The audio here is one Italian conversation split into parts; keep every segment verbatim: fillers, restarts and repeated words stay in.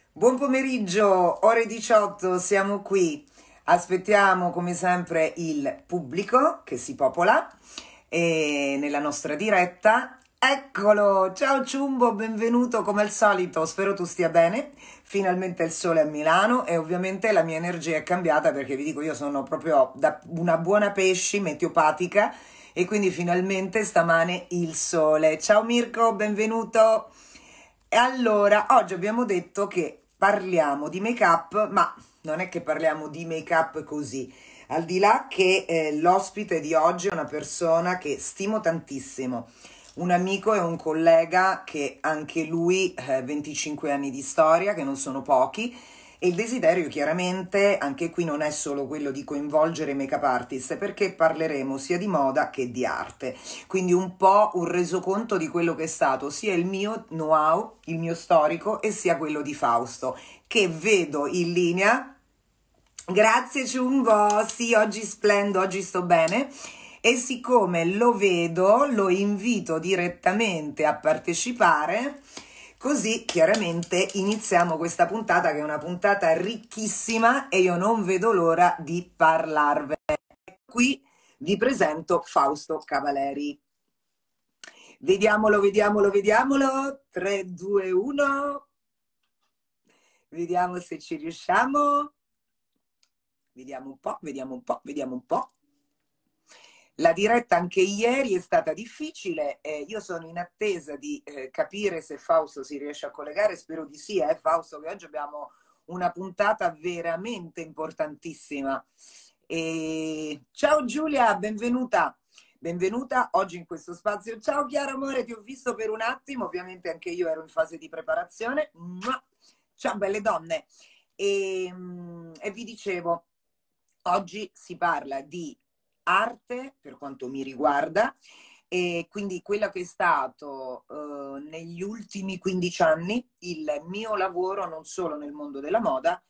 Buon pomeriggio, ore diciotto, siamo qui. Aspettiamo come sempre il pubblico che si popola e nella nostra diretta. Eccolo, ciao Ciumbo, benvenuto come al solito, spero tu stia bene. Finalmente il sole a Milano e ovviamente la mia energia è cambiata perché vi dico io sono proprio da una buona pesci meteopatica e quindi finalmente stamane il sole. Ciao Mirko, benvenuto. E allora, oggi abbiamo detto che parliamo di make-up, ma non è che parliamo di make-up così. Al di là che eh, l'ospite di oggi è una persona che stimo tantissimo, un amico e un collega che anche lui eh, venticinque anni di storia, che non sono pochi, e il desiderio chiaramente anche qui non è solo quello di coinvolgere i make-up artist, perché parleremo sia di moda che di arte. Quindi un po' un resoconto di quello che è stato sia il mio know-how, il mio storico, e sia quello di Fausto, che vedo in linea. Grazie Ciumbo, sì, oggi splendo, oggi sto bene. E siccome lo vedo, lo invito direttamente a partecipare, così chiaramente iniziamo questa puntata che è una puntata ricchissima e io non vedo l'ora di parlarvene. Qui vi presento Fausto Cavaleri. Vediamolo, vediamolo, vediamolo. tre, due, uno. Vediamo se ci riusciamo. Vediamo un po', vediamo un po', vediamo un po'. La diretta anche ieri è stata difficile, eh, io sono in attesa di eh, capire se Fausto si riesce a collegare, spero di sì, eh, Fausto, che oggi abbiamo una puntata veramente importantissima. E... Ciao Giulia, benvenuta. Benvenuta oggi in questo spazio. Ciao Chiara amore, ti ho visto per un attimo, ovviamente anche io ero in fase di preparazione. Mua! Ciao belle donne. E, e vi dicevo, oggi si parla di arte per quanto mi riguarda e quindi quello che è stato eh, negli ultimi quindici anni il mio lavoro non solo nel mondo della moda,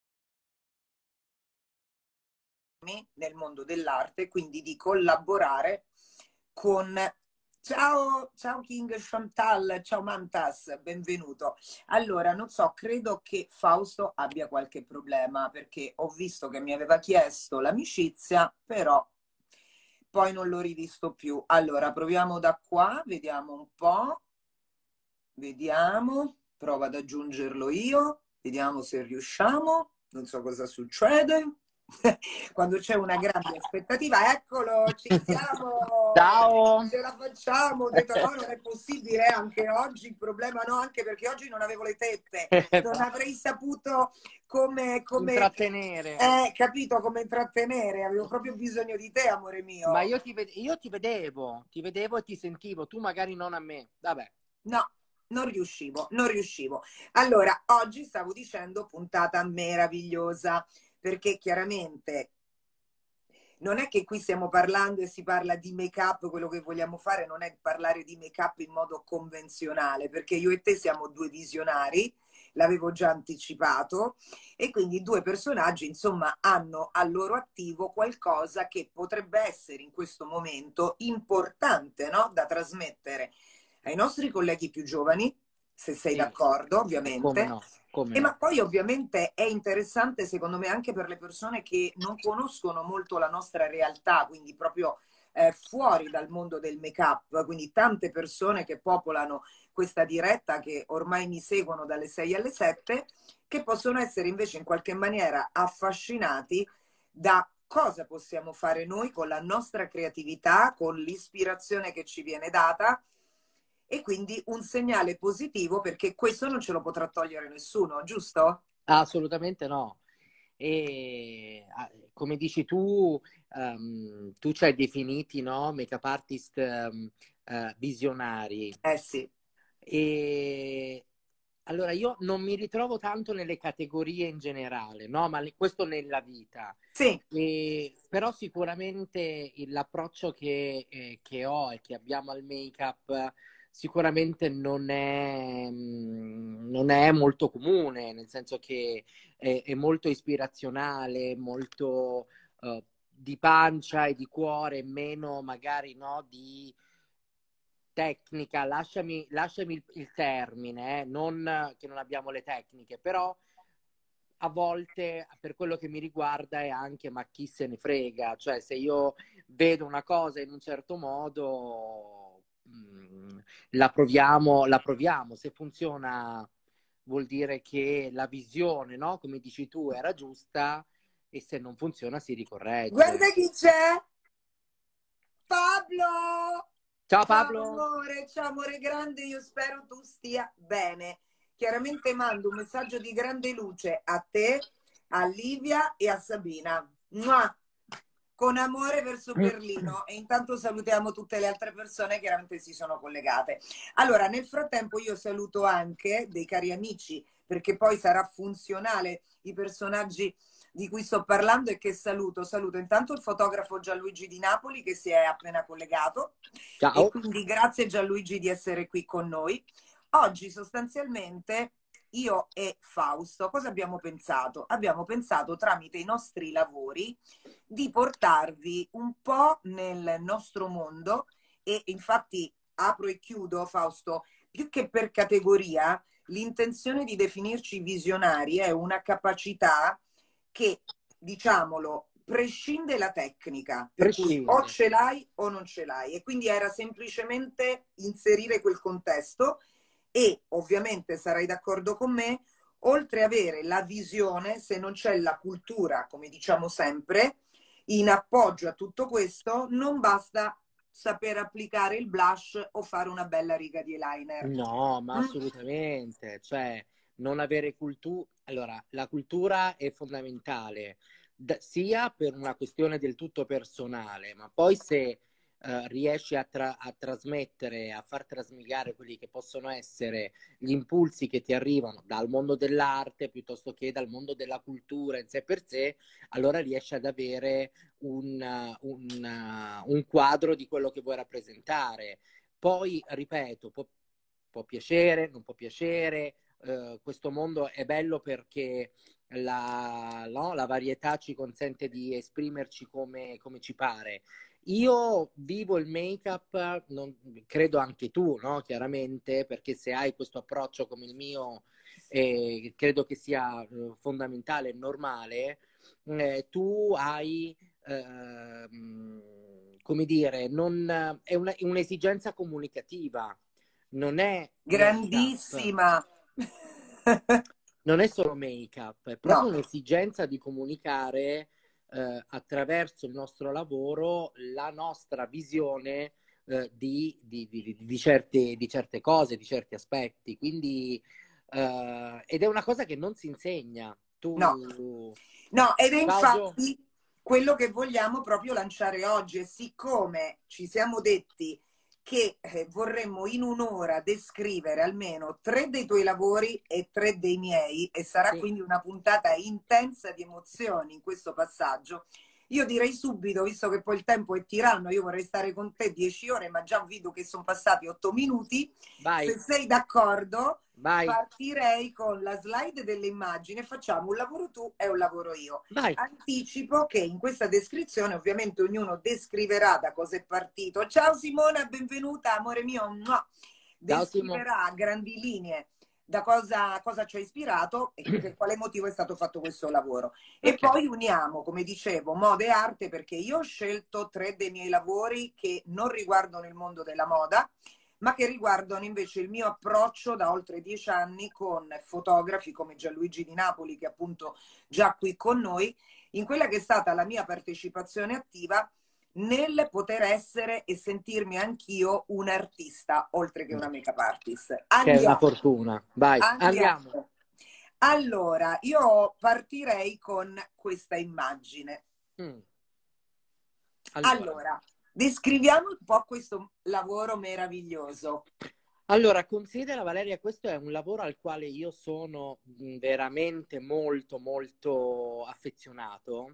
ma nel mondo dell'arte, quindi di collaborare con... Ciao, ciao King Chantal, ciao Mantas, benvenuto. Allora, non so, credo che Fausto abbia qualche problema perché ho visto che mi aveva chiesto l'amicizia, però poi non l'ho rivisto più. Allora, proviamo da qua, vediamo un po', vediamo, provo ad aggiungerlo io, vediamo se riusciamo, non so cosa succede. Quando c'è una grande aspettativa, eccolo, ci siamo, Ciao! ce la facciamo. Ho detto no, non è possibile, eh, anche oggi il problema no, anche perché oggi non avevo le tette, non avrei saputo come, come Intrattenere. eh, capito, come intrattenere, avevo proprio bisogno di te, amore Ma mio. io ti, ved- io ti vedevo, ti vedevo e ti sentivo, tu magari non a me. Vabbè. No, non riuscivo, non riuscivo. Allora, oggi stavo dicendo puntata meravigliosa, perché chiaramente non è che qui stiamo parlando e si parla di make-up, quello che vogliamo fare non è parlare di make-up in modo convenzionale, perché io e te siamo due visionari, l'avevo già anticipato, e quindi due personaggi, insomma, hanno al loro attivo qualcosa che potrebbe essere in questo momento importante, no? Da trasmettere ai nostri colleghi più giovani, se sei Sì, d'accordo, come ovviamente. no, come E ma no. poi ovviamente è interessante secondo me anche per le persone che non conoscono molto la nostra realtà, quindi proprio eh, fuori dal mondo del make-up, quindi tante persone che popolano questa diretta, che ormai mi seguono dalle sei alle sette, che possono essere invece in qualche maniera affascinati da cosa possiamo fare noi con la nostra creatività, con l'ispirazione che ci viene data, e quindi un segnale positivo perché questo non ce lo potrà togliere nessuno, giusto? Assolutamente no. E ah, come dici tu, ehm, tu ci hai definiti, no, make-up artist ehm, eh, visionari. Eh sì. E allora io non mi ritrovo tanto nelle categorie in generale, no? Ma le- questo nella vita. Sì, E, però sicuramente il- l'approccio che, eh, che ho e che abbiamo al make-up sicuramente non è, mm, non è molto comune, nel senso che è, è molto ispirazionale, molto eh, di pancia e di cuore, meno magari no, di tecnica, lasciami, lasciami il, il termine, eh, non che non abbiamo le tecniche, però a volte per quello che mi riguarda è anche ma chi se ne frega, cioè se io vedo una cosa in un certo modo mh, la proviamo, la proviamo, se funziona vuol dire che la visione, no? Come dici tu, era giusta e se non funziona si ricorregge. Guarda chi c'è! Pablo! Ciao Ciao Pablo! amore, ciao amore grande, io spero tu stia bene. Chiaramente mando un messaggio di grande luce a te, a Livia e a Sabina. Mua! Con amore verso Berlino e intanto salutiamo tutte le altre persone che chiaramente si sono collegate. Allora, nel frattempo io saluto anche dei cari amici, perché poi sarà funzionale i personaggi di cui sto parlando e che saluto. Saluto intanto il fotografo Gianluigi di Napoli che si è appena collegato e Ciao! quindi grazie Gianluigi di essere qui con noi. Oggi sostanzialmente io e Fausto cosa abbiamo pensato? Abbiamo pensato tramite i nostri lavori di portarvi un po' nel nostro mondo e infatti apro e chiudo Fausto, più che per categoria, l'intenzione di definirci visionari è una capacità che, diciamolo, prescinde la tecnica, per cui o Prescinde. ce l'hai o non ce l'hai e quindi era semplicemente inserire quel contesto e ovviamente sarai d'accordo con me, oltre ad avere la visione, se non c'è la cultura, come diciamo sempre, in appoggio a tutto questo, non basta saper applicare il blush o fare una bella riga di eyeliner. No, ma Mm? assolutamente, cioè non avere cultura, allora la cultura è fondamentale, d- sia per una questione del tutto personale, ma poi se eh, riesci a, tra- a trasmettere, a far trasmigare quelli che possono essere gli impulsi che ti arrivano dal mondo dell'arte piuttosto che dal mondo della cultura in sé per sé, allora riesci ad avere un, un, un quadro di quello che vuoi rappresentare. Poi, ripeto, può, può piacere, non può piacere, eh, questo mondo è bello perché la, no, la varietà ci consente di esprimerci come, come ci pare. Io vivo il make-up, non, credo anche tu, no? Chiaramente, perché se hai questo approccio come il mio, eh, credo che sia eh, fondamentale e normale, eh, tu hai ehm, come dire, non, è una- un'esigenza comunicativa, non è make-up, Grandissima. non è solo make-up, è proprio No, un'esigenza di comunicare eh, attraverso il nostro lavoro la nostra visione eh, di, di, di, di certe, di certe cose, di certi aspetti. Quindi, eh, ed è una cosa che non si insegna. no. Tu, No, ed è Claudio? infatti quello che vogliamo proprio lanciare oggi. E siccome ci siamo detti che eh, vorremmo in un'ora descrivere almeno tre dei tuoi lavori e tre dei miei, e sarà Sì. quindi una puntata intensa di emozioni in questo passaggio, io direi subito, visto che poi il tempo è tiranno, io vorrei stare con te dieci ore, ma già vedo che sono passati otto minuti. Se Vai, sei d'accordo, vai, partirei con la slide delle immagini e facciamo un lavoro tu e un lavoro io. vai. Anticipo che in questa descrizione ovviamente ognuno descriverà da cosa è partito. Ciao Simona, benvenuta, amore mio. Mua. Ciao Simo. Descriverà a grandi linee da cosa, cosa ci ha ispirato e per quale motivo è stato fatto questo lavoro. E Ok, poi uniamo, come dicevo, moda e arte perché io ho scelto tre dei miei lavori che non riguardano il mondo della moda, ma che riguardano invece il mio approccio da oltre dieci anni con fotografi come Gianluigi di Napoli, che è appunto già qui con noi, in quella che è stata la mia partecipazione attiva nel poter essere e sentirmi anch'io un artista, oltre che una make-up artist. che è una Andiamo, fortuna. Vai, andiamo. andiamo. Allora, io partirei con questa immagine. Mm, Allora, Allora, descriviamo un po' questo lavoro meraviglioso. allora, considera Valeria, questo è un lavoro al quale io sono mm, veramente molto, molto affezionato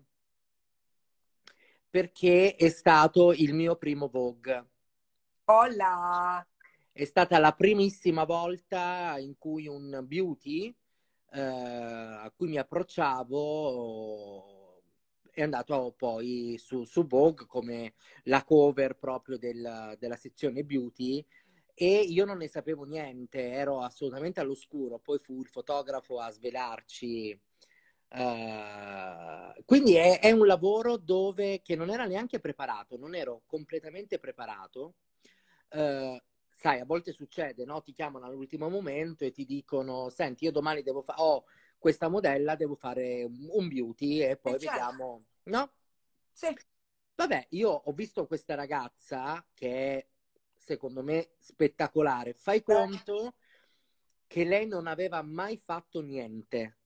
perché è stato il mio primo Vogue. Hola! È stata la primissima volta in cui un beauty eh, a cui mi approcciavo è andato poi su, su Vogue come la cover proprio del- della sezione beauty e io non ne sapevo niente, ero assolutamente all'oscuro, poi fu il fotografo a svelarci. Uh, quindi è, è un lavoro dove che non era neanche preparato, non ero completamente preparato. Uh, sai, a volte succede, no? Ti chiamano all'ultimo momento e ti dicono: senti, io domani devo fare, ho questa modella, devo fare un, un beauty e poi E certo, vediamo, no? sì. Vabbè, io ho visto questa ragazza che è, secondo me, spettacolare. Fai conto che lei non aveva mai fatto niente.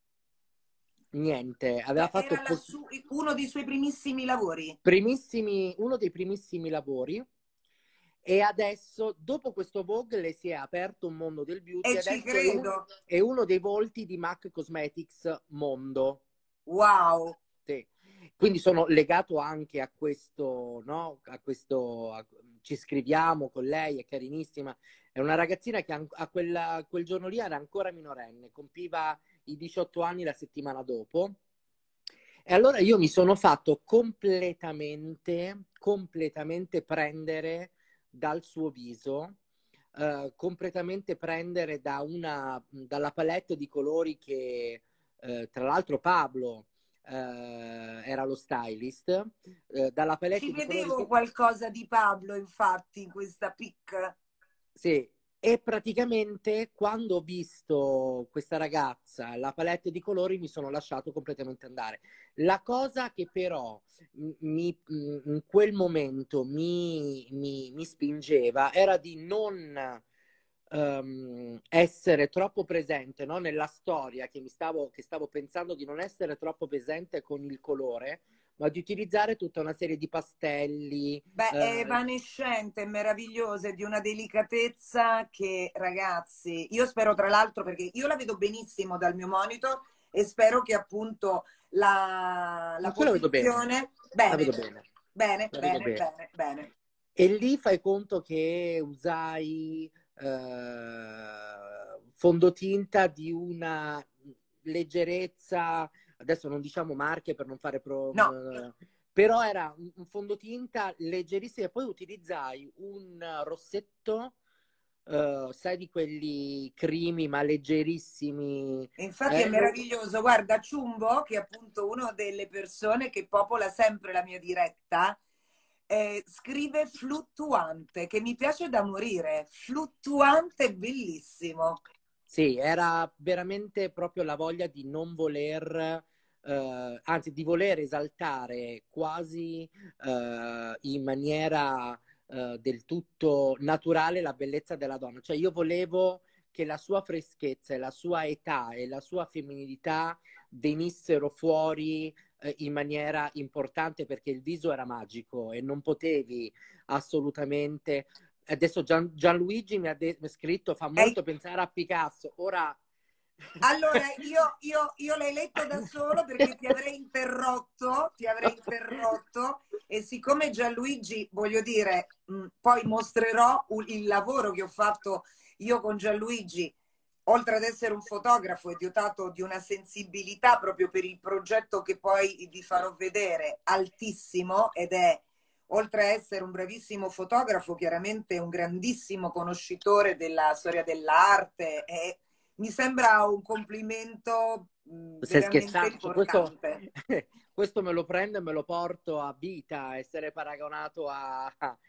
Niente, aveva Cioè, fatto era la po- su- uno dei suoi primissimi lavori. primissimi, uno dei primissimi lavori e adesso, dopo questo Vogue, le si è aperto un mondo del beauty E e ci adesso è, un- credo. è uno dei volti di MAC Cosmetics mondo. Wow. Sì. Quindi sono legato anche a questo, no? A questo, a- ci scriviamo con lei, è carinissima. È una ragazzina che an- a quella- quel giorno lì era ancora minorenne, compiva i diciotto anni la settimana dopo. E allora io mi sono fatto completamente, completamente prendere dal suo viso, eh, completamente prendere da una, dalla palette di colori che, eh, tra l'altro Pablo eh, era lo stylist, eh, dalla Ci palette di colori vedevo che... qualcosa di Pablo, infatti, in questa pic. Sì, e praticamente quando ho visto questa ragazza, la palette di colori, mi sono lasciato completamente andare. La cosa che però m- mi, m- in quel momento mi, mi- mi spingeva era di non ehm, essere troppo presente, no, nella storia che mi stavo, che stavo pensando, di non essere troppo presente con il colore, ma di utilizzare tutta una serie di pastelli. Beh, è eh, evanescente, è meravigliosa, è di una delicatezza che, ragazzi, io spero tra l'altro, perché io la vedo benissimo dal mio monitor e spero che appunto la, la Io la vedo bene, posizione, la bene, vedo bene, bene, la vedo bene, bene. bene, bene. E lì fai conto che usai eh, fondotinta di una leggerezza, adesso non diciamo marche per non fare pro, No, eh, però era un un fondotinta leggerissimo e poi utilizzai un rossetto, eh, sai di quelli crimi ma leggerissimi, infatti è eh, lo- meraviglioso. Guarda, Ciumbo, che è appunto una delle persone che popola sempre la mia diretta, eh, scrive fluttuante, che mi piace da morire. Fluttuante, bellissimo. Sì, era veramente proprio la voglia di non voler, eh, anzi di voler esaltare quasi eh, in maniera eh, del tutto naturale la bellezza della donna. Cioè io volevo che la sua freschezza e la sua età e la sua femminilità venissero fuori eh, in maniera importante perché il viso era magico e non potevi assolutamente. Adesso Gian- Gianluigi mi ha, de- mi ha scritto, fa È molto pensare a Picasso. Ora... allora, io, io, io l'hai letto da solo perché ti avrei interrotto, ti avrei interrotto e siccome Gianluigi, voglio dire, mh, poi mostrerò u- il lavoro che ho fatto io con Gianluigi, oltre ad essere un fotografo, è dotato di una sensibilità proprio per il progetto che poi vi farò vedere, altissimo, ed è, oltre a essere un bravissimo fotografo, chiaramente un grandissimo conoscitore della storia dell'arte e mi sembra un complimento mh, Stai veramente scherzando? Cioè, questo, importante. questo me lo prendo e me lo porto a vita, essere paragonato a,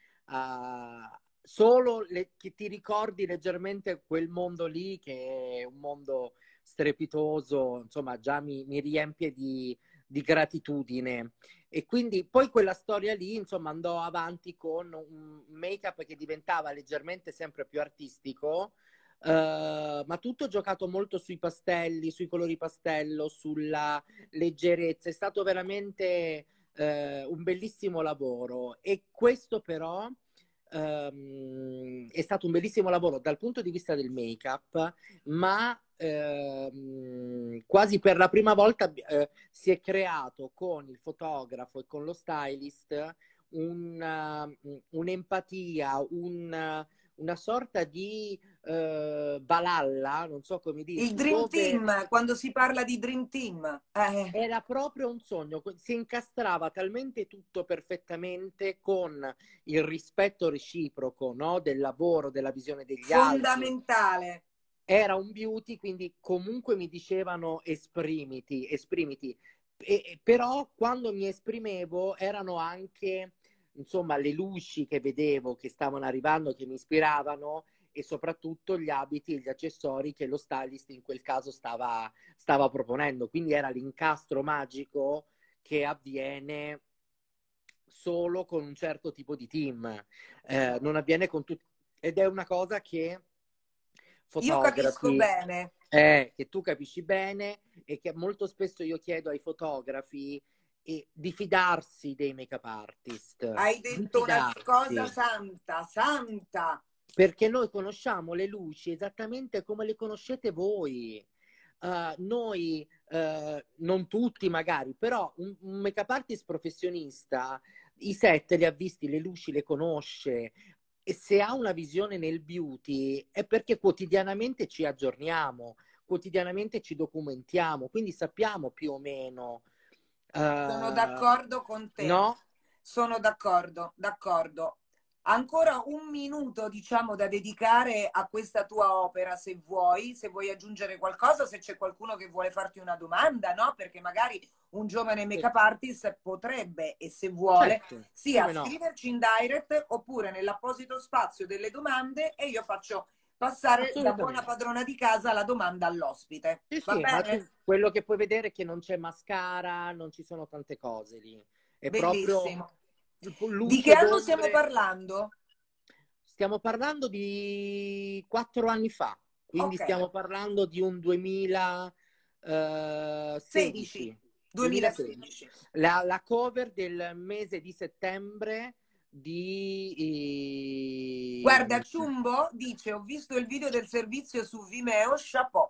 a- solo le- che ti ricordi leggermente quel mondo lì, che è un mondo strepitoso, insomma, già mi, mi riempie di, di gratitudine. E quindi poi quella storia lì, insomma, andò avanti con un make-up che diventava leggermente sempre più artistico. Uh, ma tutto giocato molto sui pastelli, sui colori pastello, sulla leggerezza. È stato veramente uh, un bellissimo lavoro e questo però um, è stato un bellissimo lavoro dal punto di vista del make-up, ma um, quasi per la prima volta uh, si è creato con il fotografo e con lo stylist un, uh, un'empatia, un una sorta di eh, Valhalla, non so come Il dirti, Dream dove Team, quando si parla di Dream Team. Eh, era proprio un sogno, si incastrava talmente tutto perfettamente con il rispetto reciproco, no? Del lavoro, della visione degli altri. fondamentale. Era un beauty, quindi comunque mi dicevano esprimiti, esprimiti. E, però quando mi esprimevo erano anche, insomma, le luci che vedevo che stavano arrivando, che mi ispiravano, e soprattutto gli abiti e gli accessori che lo stylist in quel caso stava, stava proponendo. Quindi era l'incastro magico che avviene solo con un certo tipo di team, eh, non avviene con tutti, ed è una cosa che Io capisco fotografi, bene. eh, che tu capisci bene e che molto spesso io chiedo ai fotografi eh, di fidarsi dei make-up artist, Hai di detto una cosa fidarsi, santa, santa. perché noi conosciamo le luci esattamente come le conoscete voi. Uh, noi, uh, non tutti magari, però un, un make-up artist professionista i set li ha visti, le luci le conosce, e se ha una visione nel beauty è perché quotidianamente ci aggiorniamo, quotidianamente ci documentiamo, quindi sappiamo più o meno, Sono uh, d'accordo con te. no? Sono d'accordo, d'accordo. Ancora un minuto, diciamo, da dedicare a questa tua opera, se vuoi, se vuoi aggiungere qualcosa, se c'è qualcuno che vuole farti una domanda, no? Perché magari un giovane Sì, make-up artist potrebbe, e se vuole, certo, sia come no? scriverci in direct oppure nell'apposito spazio delle domande e io faccio passare da buona Assolutamente. padrona di casa la domanda all'ospite. Sì, Va sì, ma tu bene? quello che puoi vedere è che non c'è mascara, non ci sono tante cose lì. È proprio Bellissimo. Di che luce anno stiamo d'ombre. parlando? Stiamo parlando di quattro anni fa, quindi Ok, stiamo parlando di un sedici, duemilasedici. duemilasedici. duemilasedici. La, la cover del mese di settembre di... Guarda, eh, Ciumbo dice, ho visto il video del servizio su Vimeo, chapeau.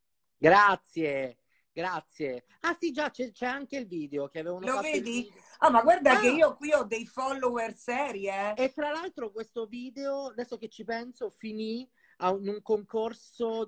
Grazie, grazie. Ah sì, già, c'è c'è anche il video, che avevano Lo fatto il vedi? video. Ah, ma guarda che Ah, io qui ho dei follower seri, eh? e tra l'altro questo video, adesso che ci penso, finì a un, un concorso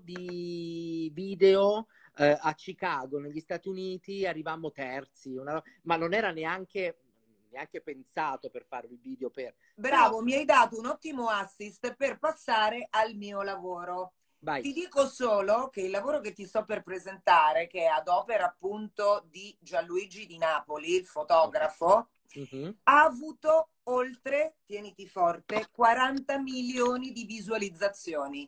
di video eh, a Chicago, negli Stati Uniti, arrivammo terzi, una- ma non era neanche, neanche pensato per fare il video per... Però, Bravo, mi hai dato un ottimo assist per passare al mio lavoro. vai. Ti dico solo che il lavoro che ti sto per presentare, che è ad opera appunto di Gianluigi Di Napoli, il fotografo, Mhm. ha avuto oltre, tieniti forte, quaranta milioni di visualizzazioni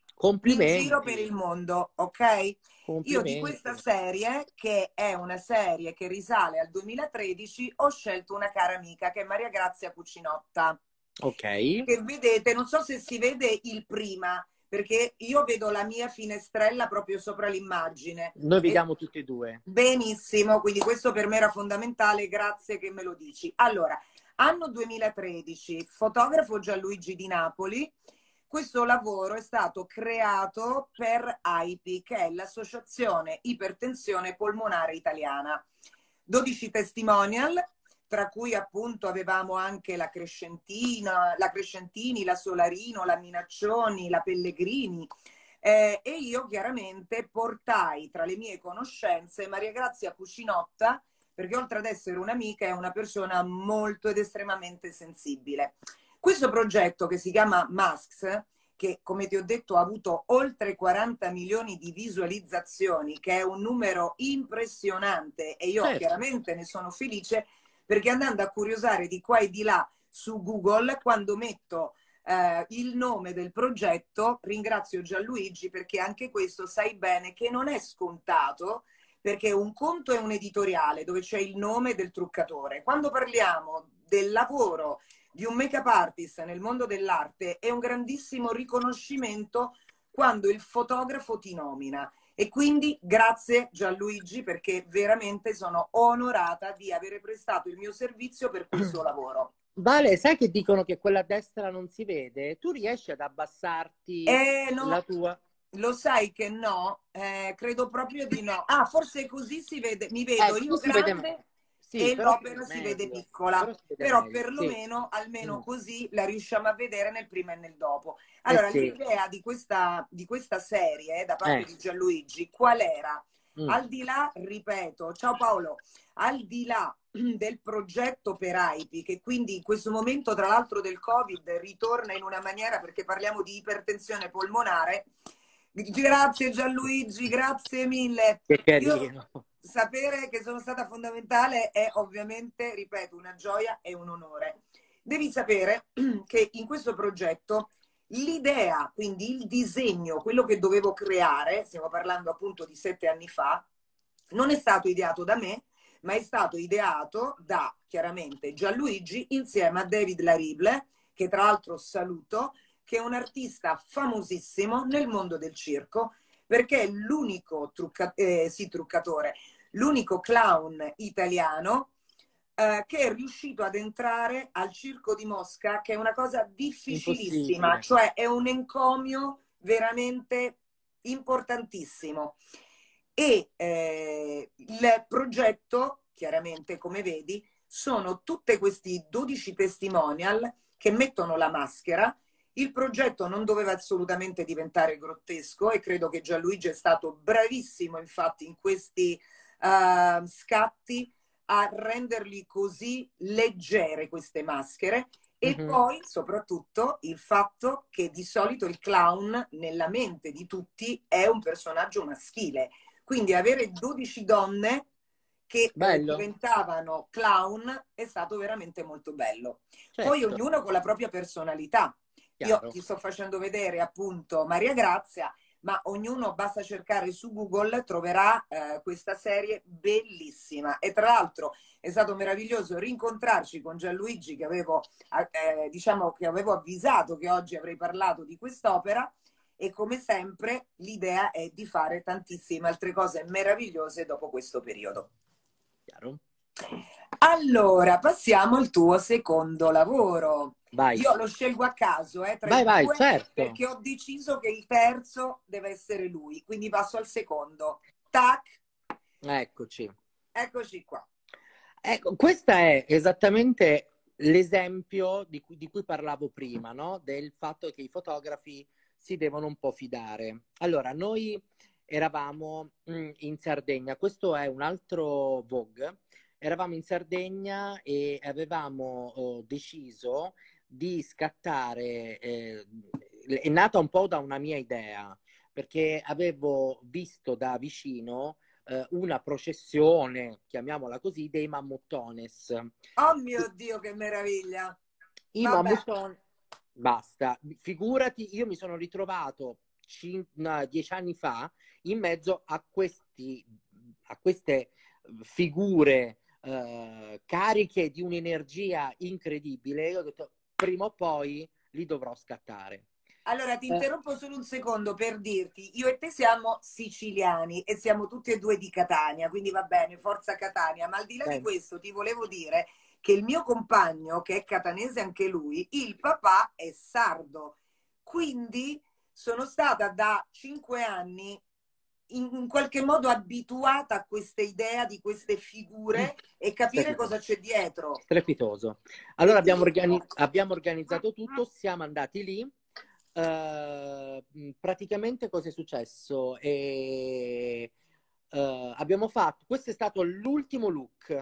in giro per Complimenti, il mondo, ok? Io di questa complimenti. serie, che è una serie che risale al duemilatredici, ho scelto una cara amica che è Maria Grazia Cucinotta, Ok, che vedete, non so se si vede il prima, perché io vedo la mia finestrella proprio sopra l'immagine. noi E vediamo tutti e due. benissimo, quindi questo per me era fondamentale, grazie che me lo dici. Allora, anno duemilatredici, fotografo Gianluigi Di Napoli. Questo lavoro è stato creato per A I P I, che è l'Associazione Ipertensione Polmonare Italiana. dodici testimonial, tra cui appunto avevamo anche la Crescentina, la Crescentini, la Solarino, la Minaccioni, la Pellegrini, eh, e io chiaramente portai tra le mie conoscenze Maria Grazia Cucinotta, perché oltre ad essere un'amica è una persona molto ed estremamente sensibile. Questo progetto, che si chiama Masks, che come ti ho detto ha avuto oltre quaranta milioni di visualizzazioni, che è un numero impressionante, e io Certo. chiaramente ne sono felice, perché andando a curiosare di qua e di là su Google, quando metto eh, il nome del progetto, ringrazio Gianluigi, perché anche questo sai bene che non è scontato, perché un conto è un editoriale dove c'è il nome del truccatore. Quando parliamo del lavoro di un make-up artist nel mondo dell'arte, è un grandissimo riconoscimento quando il fotografo ti nomina. E quindi grazie Gianluigi, perché veramente sono onorata di avere prestato il mio servizio per questo lavoro. Vale, sai che dicono che quella a destra non si vede? Tu riesci ad abbassarti Eh la no, tua... lo sai che no, eh, credo proprio di no. Ah, forse così si vede, mi vedo Eh, qui io si vede me. grande sì, e però si vede l'opera si vede meglio, piccola, però si vede però meglio, sì. perlomeno almeno Mm. così la riusciamo a vedere nel prima e nel dopo. Eh Allora, sì, l'idea di questa, di questa serie eh, da parte eh. di Gianluigi, qual era? Mm. Al di là, ripeto, ciao Paolo, al di là del progetto per A I P I, che quindi in questo momento, tra l'altro del Covid, ritorna in una maniera perché parliamo di ipertensione polmonare. Grazie Gianluigi, grazie mille. Che Io carino. sapere che sono stata fondamentale è ovviamente, ripeto, una gioia e un onore. Devi sapere che in questo progetto l'idea, quindi il disegno, quello che dovevo creare, stiamo parlando appunto di sette anni fa, non è stato ideato da me, ma è stato ideato da chiaramente Gianluigi insieme a David Larible, che tra l'altro saluto, che è un artista famosissimo nel mondo del circo, perché è l'unico trucca eh, sì, truccatore, l'unico clown italiano eh, che è riuscito ad entrare al Circo di Mosca, che è una cosa difficilissima, Impossibile. cioè è un encomio veramente importantissimo. E eh, il progetto, chiaramente, come vedi, sono tutti questi dodici testimonial che mettono la maschera. Il progetto non doveva assolutamente diventare grottesco e credo che Gianluigi è stato bravissimo, infatti, in questi uh, scatti a renderli così leggere queste maschere. E Mhm. poi, soprattutto, il fatto che di solito il clown, nella mente di tutti, è un personaggio maschile. Quindi avere dodici donne che eh, Bello, diventavano clown è stato veramente molto bello. Poi certo, ognuno con la propria personalità. Io chiaro. ti sto facendo vedere appunto Maria Grazia, ma ognuno basta cercare su Google, troverà eh, questa serie bellissima. E tra l'altro è stato meraviglioso rincontrarci con Gianluigi, che avevo, eh, diciamo, che avevo avvisato che oggi avrei parlato di quest'opera. E come sempre l'idea è di fare tantissime altre cose meravigliose dopo questo periodo. Chiaro. Allora, passiamo al tuo secondo lavoro. Vai, Io lo scelgo a caso, eh, tra vai, i vai, due, certo. perché ho deciso che il terzo deve essere lui, quindi passo al secondo. Tac, Eccoci. eccoci qua. Ecco, questo è esattamente l'esempio di cui, di cui parlavo prima, no? Del fatto che i fotografi si devono un po' fidare. Allora, noi eravamo mh, in Sardegna, questo è un altro Vogue, eravamo in Sardegna e avevamo oh, deciso di scattare, eh, è nata un po' da una mia idea, perché avevo visto da vicino eh, una processione, chiamiamola così, dei mammuttones. Oh mio Dio, che meraviglia! I Vabbè, mammuttones, basta, figurati, io mi sono ritrovato cin- no, dieci anni fa in mezzo a, questi, a queste figure eh, cariche di un'energia incredibile. Io ho detto, prima o poi li dovrò scattare. allora ti Eh, interrompo solo un secondo per dirti, io e te siamo siciliani e siamo tutti e due di Catania, quindi va bene, forza Catania, ma al di là di beh, questo ti volevo dire che il mio compagno, che è catanese anche lui, il papà è sardo, quindi sono stata da cinque anni in, in qualche modo abituata a questa idea di queste figure e capire strepitoso. cosa c'è dietro. Strepitoso. E Allora abbiamo, quindi... organi- abbiamo organizzato tutto, siamo andati lì. Eh, praticamente cosa è successo? E, eh, abbiamo fatto, questo è stato l'ultimo look.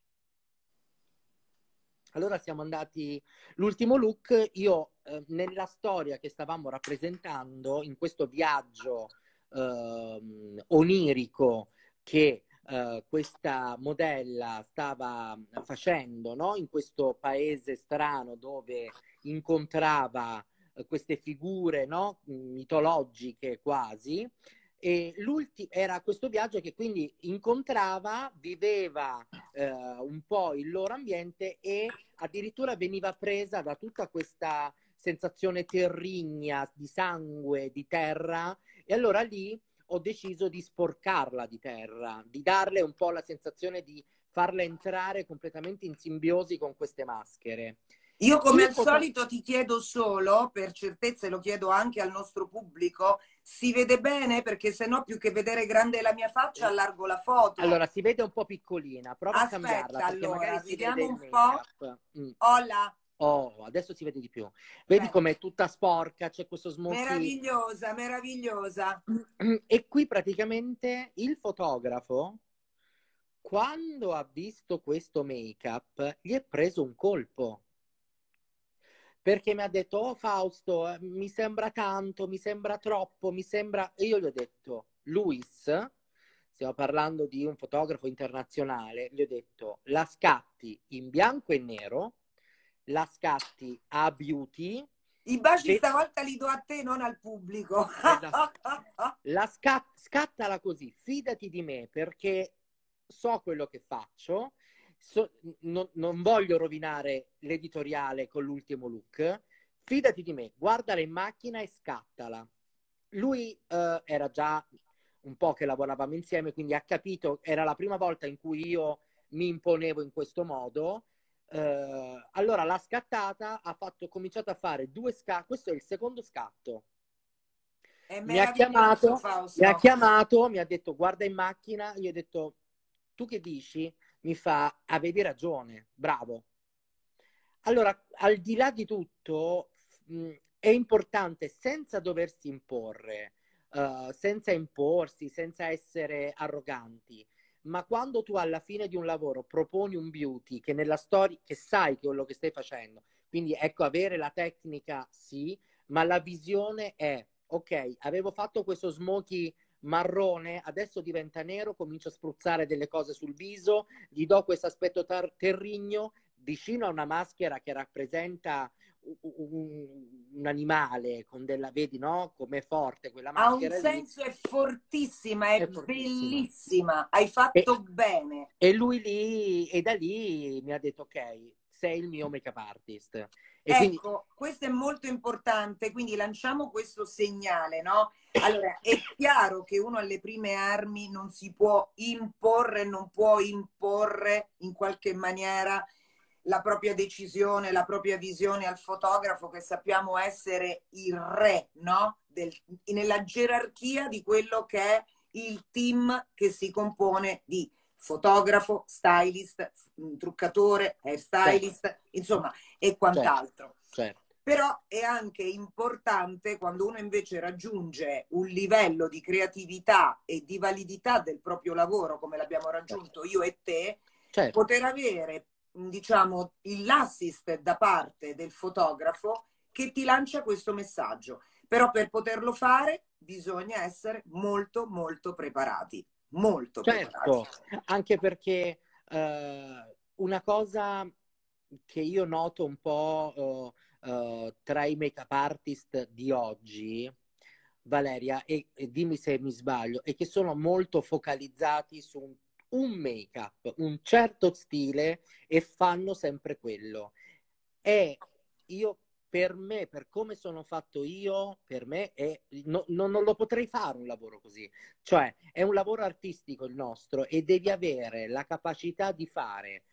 Allora siamo andati, l'ultimo look, io eh, nella storia che stavamo rappresentando, in questo viaggio ehm, onirico che eh, questa modella stava facendo, no? In questo paese strano dove incontrava eh, queste figure, no? Mitologiche quasi. E l'ultimo era questo viaggio che quindi incontrava, viveva eh, un po' il loro ambiente e addirittura veniva presa da tutta questa sensazione terrigna di sangue, di terra, e allora lì ho deciso di sporcarla di terra, di darle un po' la sensazione di farla entrare completamente in simbiosi con queste maschere. Io come Il al foto... solito ti chiedo solo, per certezza, e lo chiedo anche al nostro pubblico, si vede bene? Perché se no più che vedere grande la mia faccia allargo la foto. Allora, si vede un po' piccolina, prova a cambiarla Aspetta, perché magari allora, si vede vediamo il un po'. make-up. Mm. Hola, Oh, adesso si vede di più. Vedi aspetta. com'è tutta sporca, c'è questo smoky. Meravigliosa, meravigliosa. E qui praticamente il fotografo, quando ha visto questo make-up, gli è preso un colpo. Perché mi ha detto, oh Fausto, eh, mi sembra tanto, mi sembra troppo, mi sembra... E io gli ho detto, Luis, stiamo parlando di un fotografo internazionale, gli ho detto, la scatti in bianco e nero, la scatti a beauty, I baci che... stavolta li do a te, non al pubblico. Esatto. La scat- scattala così, fidati di me perché so quello che faccio, so- non, non voglio rovinare l'editoriale con l'ultimo look, fidati di me, guardala in macchina e scattala. Lui eh, era già un po' che lavoravamo insieme, quindi ha capito, era la prima volta in cui io mi imponevo in questo modo. Eh, allora l'ha scattata, ha fatto, cominciato a fare due scatti, questo è il secondo scatto. È Mi ha meraviglioso, chiamato, mi ha Fausto. chiamato, mi ha detto guarda in macchina, gli ho detto tu che dici? Mi fa avevi ragione, bravo. Allora, al di là di tutto, mh, è importante senza doversi imporre, uh, senza imporsi, senza essere arroganti, ma quando tu alla fine di un lavoro proponi un beauty che nella storia, che sai quello che stai facendo, quindi ecco, avere la tecnica sì, ma la visione è, ok, avevo fatto questo smoky marrone, adesso diventa nero, comincio a spruzzare delle cose sul viso, gli do questo aspetto tar- terrigno, vicino a una maschera che rappresenta un, un, un animale con della, vedi, no? Com'è forte quella Ha un maschera lì, senso, è fortissima, è è fortissima. bellissima. Hai E, fatto bene. e lui lì, e da lì mi ha detto, ok, sei il mio make-up artist. E quindi, Ecco, questo è molto importante, quindi lanciamo questo segnale, no? Allora, è chiaro che uno alle prime armi non si può imporre, non può imporre in qualche maniera la propria decisione, la propria visione al fotografo, che sappiamo essere il re, no? Del, nella gerarchia di quello che è il team che si compone di fotografo, stylist, truccatore, certo, hairstylist, insomma, e certo, quant'altro. certo, Però è anche importante quando uno invece raggiunge un livello di creatività e di validità del proprio lavoro, come l'abbiamo certo, raggiunto io e te, certo. poter avere, diciamo, l'assist da parte del fotografo che ti lancia questo messaggio. Però per poterlo fare bisogna essere molto, molto preparati. Molto preparati. Certo, anche perché eh, una cosa che io noto un po' eh, eh, tra i make-up artist di oggi, Valeria, e, e dimmi se mi sbaglio, è che sono molto focalizzati su un, un make-up, un certo stile e fanno sempre quello. E io, per me, per come sono fatto io, per me è, no- no- non lo potrei fare un lavoro così. Cioè, è un lavoro artistico il nostro e devi avere la capacità di fare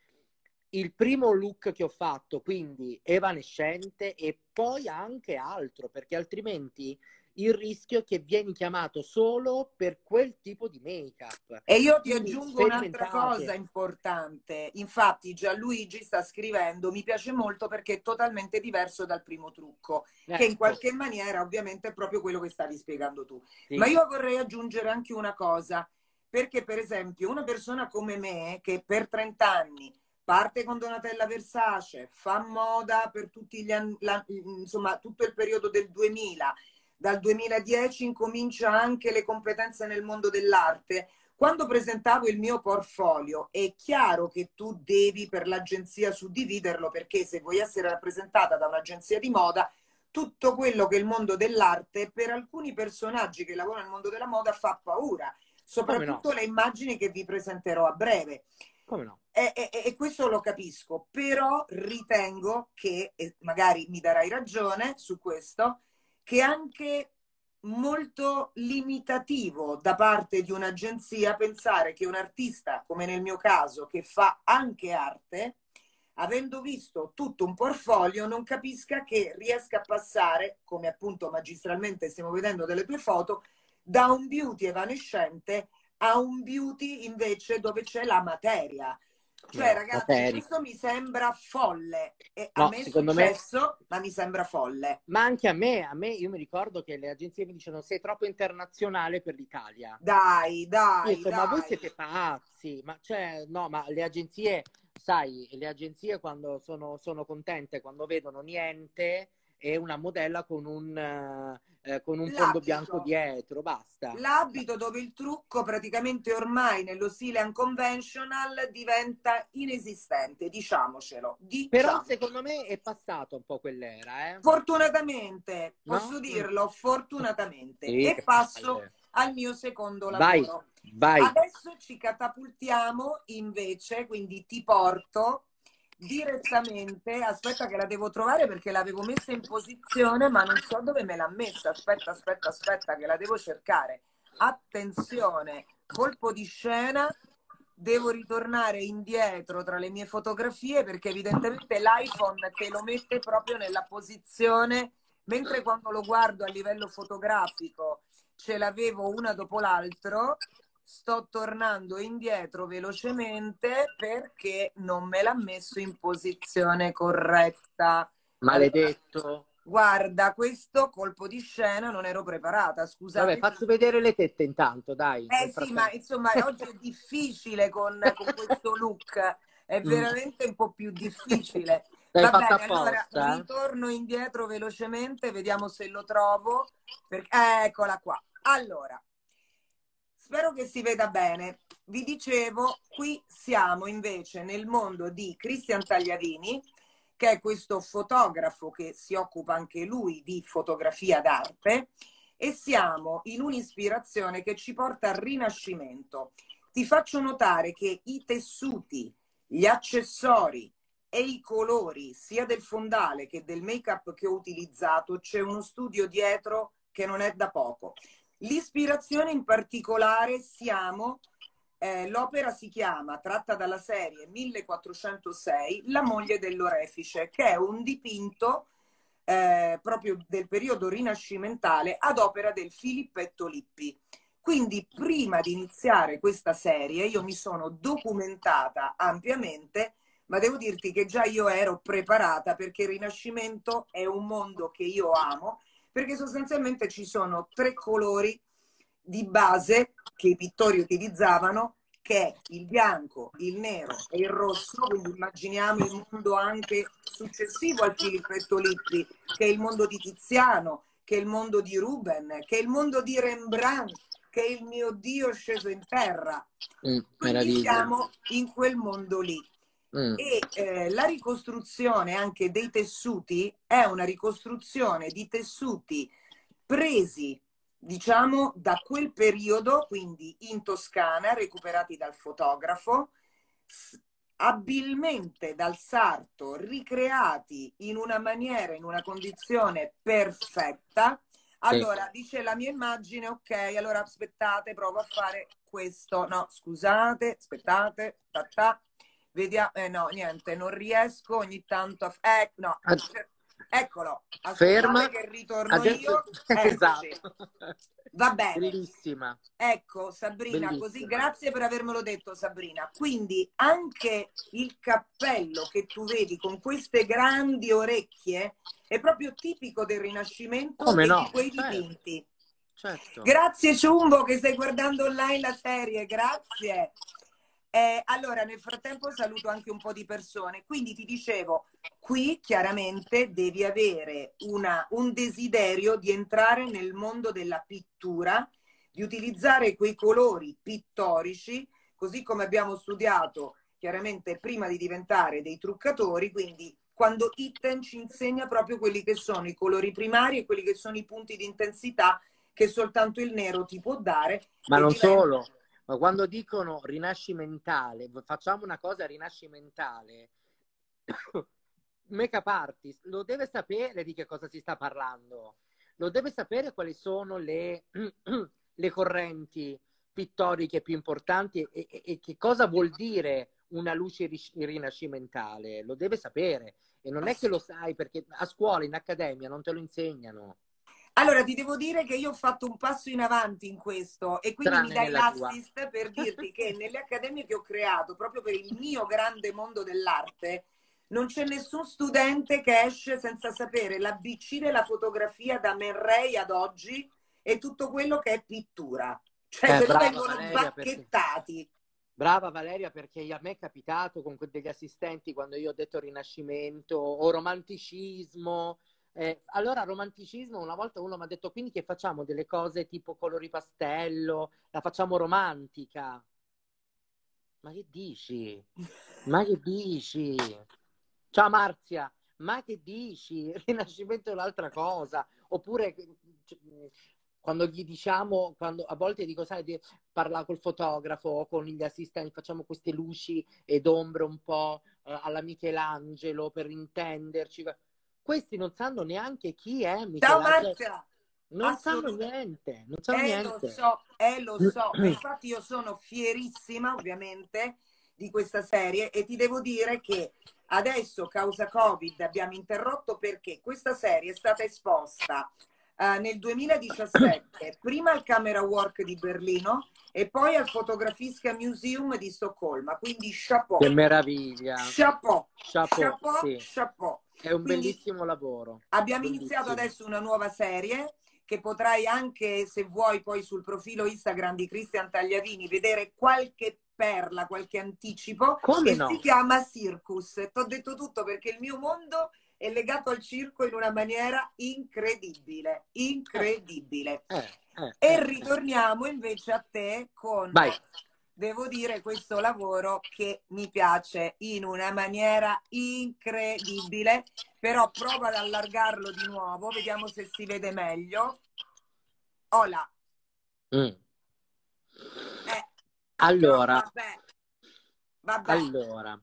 il primo look che ho fatto, quindi evanescente, e poi anche altro, perché altrimenti il rischio è che vieni chiamato solo per quel tipo di make-up. E io ti Quindi aggiungo un'altra cosa sperimentate. importante. Infatti Gianluigi sta scrivendo, mi piace molto perché è totalmente diverso dal primo trucco, che in Ecco, qualche maniera ovviamente è proprio quello che stavi spiegando tu. Ma sì, io vorrei aggiungere anche una cosa, perché per esempio una persona come me, che per trenta anni parte con Donatella Versace, fa moda per tutti gli anni, la- insomma, tutto il periodo del duemila, dal duemiladieci incomincia anche le competenze nel mondo dell'arte. Quando presentavo il mio portfolio, è chiaro che tu devi per l'agenzia suddividerlo, perché se vuoi essere rappresentata da un'agenzia di moda, tutto quello che è il mondo dell'arte per alcuni personaggi che lavorano nel mondo della moda fa paura, come no, soprattutto le immagini che vi presenterò a breve. come no. E, e, e questo lo capisco, però ritengo che, e magari mi darai ragione su questo, che anche molto limitativo da parte di un'agenzia pensare che un artista, come nel mio caso, che fa anche arte, avendo visto tutto un portfolio, non capisca che riesca a passare, come appunto magistralmente stiamo vedendo delle tue foto, da un beauty evanescente a un beauty invece dove c'è la materia. Cioè, No, ragazzi, materico. questo mi sembra folle. E a No, me è secondo me... successo, ma mi sembra folle. Ma anche a me, a me, io mi ricordo che le agenzie mi dicono sei troppo internazionale per l'Italia. Dai, Io dai, dico, ma voi dai. siete pazzi? Ma cioè, no, ma le agenzie, sai, le agenzie quando sono, sono contente, quando vedono niente e una modella con un, eh, con un fondo bianco L'abito. dietro, basta. L'abito dove il trucco praticamente ormai nello stile unconventional diventa inesistente, diciamocelo, Però diciamo. secondo me è passato un po' quell'era, eh? Fortunatamente, No? posso Mm. dirlo, fortunatamente. Sì, E che passo palle. al mio secondo Vai, lavoro. vai. Adesso ci catapultiamo invece, quindi ti porto direttamente, aspetta che la devo trovare perché l'avevo messa in posizione, ma non so dove me l'ha messa. Aspetta, aspetta, aspetta che la devo cercare. Attenzione, colpo di scena. Devo ritornare indietro tra le mie fotografie perché evidentemente l'iPhone te lo mette proprio nella posizione, mentre quando lo guardo a livello fotografico ce l'avevo una dopo l'altro, sto tornando indietro velocemente perché non me l'ha messo in posizione corretta. Allora, Maledetto. guarda, questo colpo di scena non ero preparata, Vabbè, scusate. faccio vedere le tette intanto, dai, Eh nel sì, ma frattempo. insomma oggi è difficile con, con questo look, è Mm. veramente un po' più difficile. L'hai Va fatta bene, allora apposta? ritorno indietro velocemente, vediamo se lo trovo. Perché, eh, eccola qua. Allora, spero che si veda bene. Vi dicevo, qui siamo invece nel mondo di Cristian Tagliavini, che è questo fotografo che si occupa anche lui di fotografia d'arte, e siamo in un'ispirazione che ci porta al Rinascimento. Ti faccio notare che i tessuti, gli accessori e i colori sia del fondale che del make-up che ho utilizzato, c'è uno studio dietro che non è da poco. L'ispirazione in particolare siamo, eh, l'opera si chiama, tratta dalla serie millequattrocentosei, La moglie dell'orefice, che è un dipinto eh, proprio del periodo rinascimentale ad opera del Filippetto Lippi. Quindi prima di iniziare questa serie io mi sono documentata ampiamente, ma devo dirti che già io ero preparata perché il Rinascimento è un mondo che io amo, perché sostanzialmente ci sono tre colori di base che i pittori utilizzavano, che è il bianco, il nero e il rosso. Quindi immaginiamo il mondo anche successivo al Filippetto Lippi, che è il mondo di Tiziano, che è il mondo di Ruben, che è il mondo di Rembrandt, che è il mio Dio sceso in terra. Mm, Quindi meraviglia. siamo in quel mondo lì. Mm. E eh, la ricostruzione anche dei tessuti è una ricostruzione di tessuti presi, diciamo, da quel periodo, quindi in Toscana, recuperati dal fotografo, abilmente dal sarto, ricreati in una maniera, in una condizione perfetta. Allora, sì, dice la mia immagine, ok, allora aspettate, provo a fare questo. No, scusate, aspettate, ta ta. Vediamo, eh no, niente, non riesco ogni tanto a... Eh, no, eccolo, aspettate ferma, che ritorno adesso... io. Eccoci. Esatto. Va bene. Bellissima. Ecco, Sabrina, Bellissima. così grazie per avermelo detto, Sabrina. Quindi anche il cappello che tu vedi con queste grandi orecchie è proprio tipico del Rinascimento. Come e no? di quei Certo. dipinti. Certo. Grazie Ciumbo che stai guardando online la serie, grazie. Eh, allora, nel frattempo saluto anche un po' di persone. Quindi ti dicevo, qui chiaramente devi avere una, un desiderio di entrare nel mondo della pittura, di utilizzare quei colori pittorici, così come abbiamo studiato chiaramente prima di diventare dei truccatori. Quindi quando Itten ci insegna proprio quelli che sono i colori primari e quelli che sono i punti di intensità che soltanto il nero ti può dare. Ma non diventa... solo, ma quando dicono rinascimentale, facciamo una cosa rinascimentale, make-up artist lo deve sapere di che cosa si sta parlando, lo deve sapere quali sono le, le correnti pittoriche più importanti e, e, e che cosa vuol dire una luce ri- rinascimentale, lo deve sapere. E non è che lo sai perché a scuola, in accademia, non te lo insegnano. Allora, ti devo dire che io ho fatto un passo in avanti in questo e quindi mi Tranne dai nella tua. l'assist per dirti che nelle accademie che ho creato, proprio per il mio grande mondo dell'arte, non c'è nessun studente che esce senza sapere l'A B C della fotografia da Man Ray ad oggi e tutto quello che è pittura. Cioè, Eh, se no brava vengono Valeria, perché bacchettati. Brava Valeria, perché a me è capitato con que- degli assistenti quando io ho detto Rinascimento o Romanticismo. Eh, allora, romanticismo, una volta uno mi ha detto quindi che facciamo delle cose tipo colori pastello, la facciamo romantica. Ma che dici? Ma che dici? Ciao Marzia, ma che dici? Il Rinascimento è un'altra cosa. Oppure quando gli diciamo, quando a volte dico, sai, di- parla col fotografo o con gli assistenti, facciamo queste luci ed ombre un po' eh, alla Michelangelo per intenderci. Questi non sanno neanche chi è Ciao Michelangelo, cioè, Marzia! non sanno Assolutamente. niente, non sanno Eh, lo niente. so, eh, lo so. E infatti io sono fierissima, ovviamente, di questa serie e ti devo dire che adesso, causa Covid, abbiamo interrotto perché questa serie è stata esposta eh, nel duemiladiciassette, prima al Camera Work di Berlino e poi al Fotografiska Museum di Stoccolma. Quindi chapeau, Che meraviglia. chapeau, Chapeau, chapeau, sì. chapeau. È un Quindi bellissimo lavoro. abbiamo iniziato Bellissimo. adesso una nuova serie che potrai anche, se vuoi, poi sul profilo Instagram di Cristian Tagliavini vedere qualche perla, qualche anticipo, Come e si no? chiama Circus. Ti ho detto tutto perché il mio mondo è legato al circo in una maniera incredibile, Eh, incredibile. eh, eh, E eh, eh. ritorniamo invece a te con, Vai. devo dire, questo lavoro che mi piace in una maniera incredibile, però prova ad allargarlo di nuovo, vediamo se si vede meglio. Hola. Mm. Eh, però Allora, vabbè, vabbè. allora.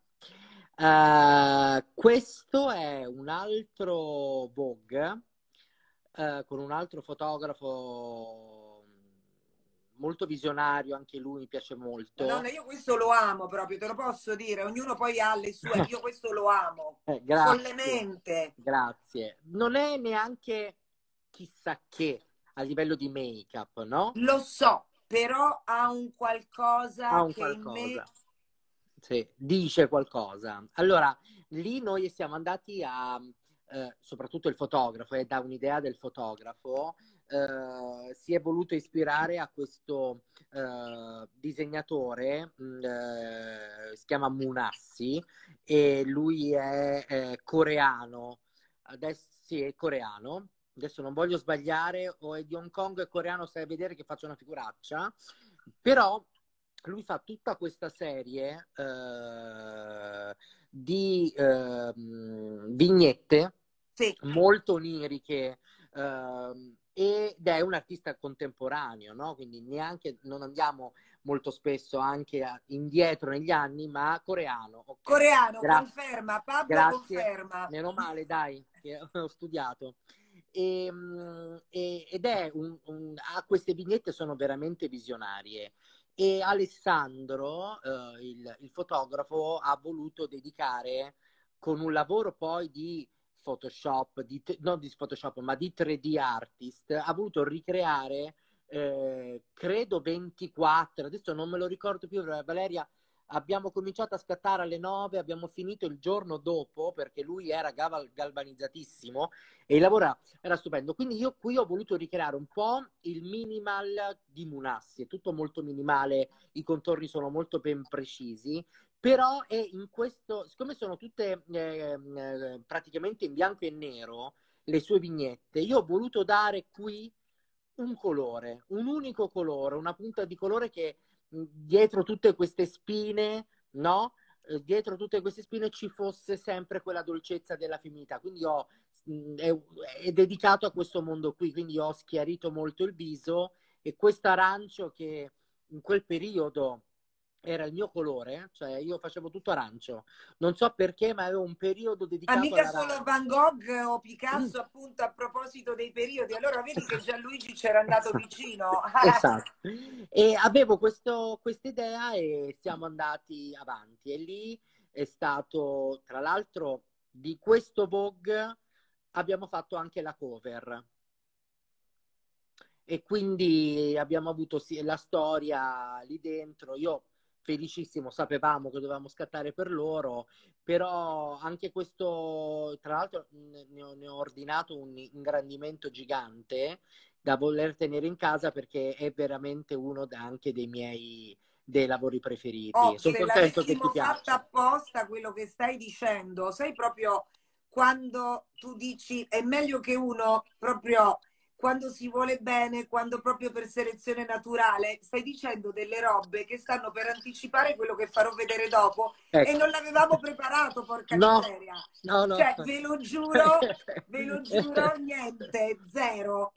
Eh, questo è un altro Vogue eh, con un altro fotografo molto visionario, anche lui mi piace molto. Madonna, io questo lo amo proprio, te lo posso dire, ognuno poi ha le sue, io questo lo amo, Eh, grazie, follemente. grazie. Non è neanche chissà che a livello di make-up, no? Lo so, però ha un Ha qualcosa un che in me. qualcosa. Sì, dice qualcosa. Allora, lì noi siamo andati a, eh, soprattutto il fotografo, e da un'idea del fotografo, eh, si è voluto ispirare a questo eh, disegnatore, mh, eh, si chiama Munassi, e lui è eh, coreano. Adesso sì, è coreano. Adesso non voglio sbagliare, o è di Hong Kong, è coreano, stai a vedere che faccio una figuraccia. Però lui fa tutta questa serie eh, di eh, vignette Sì, molto oniriche ehm, ed è un artista contemporaneo, no? Quindi neanche non andiamo molto spesso anche a- indietro negli anni, ma coreano. Ok, coreano, Gra- conferma, Pablo grazie, conferma. meno male, dai, che ho studiato. E, mm, e- ed è un, un- ha queste vignette sono veramente visionarie e Alessandro, eh, il, il fotografo, ha voluto dedicare con un lavoro poi di Photoshop, di, non di Photoshop, ma di tre D artist, ha voluto ricreare, eh, credo ventiquattro, adesso non me lo ricordo più, Valeria, abbiamo cominciato a scattare alle nove, abbiamo finito il giorno dopo perché lui era gal- galvanizzatissimo e il lavoro era stupendo. Quindi io qui ho voluto ricreare un po' il minimal di Munassi, è tutto molto minimale, i contorni sono molto ben precisi, però è in questo, siccome sono tutte eh, eh, praticamente in bianco e nero le sue vignette, io ho voluto dare qui un colore, un unico colore, una punta di colore che mh, dietro tutte queste spine, no? Eh, Dietro tutte queste spine ci fosse sempre quella dolcezza della femminilità. Quindi ho, mh, è, è dedicato a questo mondo qui, quindi ho schiarito molto il viso e questo arancio che in quel periodo era il mio colore, cioè io facevo tutto arancio. Non so perché, ma avevo un periodo Ah, dedicato mica solo all'arancio. Van Gogh o Picasso, appunto, a proposito dei periodi. Allora vedi che Esatto. Gianluigi c'era andato Esatto. vicino. Esatto. E avevo questo, questa idea e siamo andati avanti. E lì è stato, tra l'altro, di questo Vogue abbiamo fatto anche la cover. E quindi abbiamo avuto sì, la storia lì dentro. Io felicissimo, sapevamo che dovevamo scattare per loro, però anche questo, tra l'altro ne ho, ne ho ordinato un ingrandimento gigante da voler tenere in casa perché è veramente uno da- anche dei miei dei lavori preferiti. Oh, Sono se contento che ti l'avessimo fatta piaccia. apposta quello che stai dicendo, sai proprio quando tu dici è meglio che uno proprio quando si vuole bene, quando proprio per selezione naturale, stai dicendo delle robe che stanno per anticipare quello che farò vedere dopo e Ecco. non l'avevamo preparato, porca No, miseria. no, no. Cioè, ve lo giuro, ve lo giuro, niente, zero.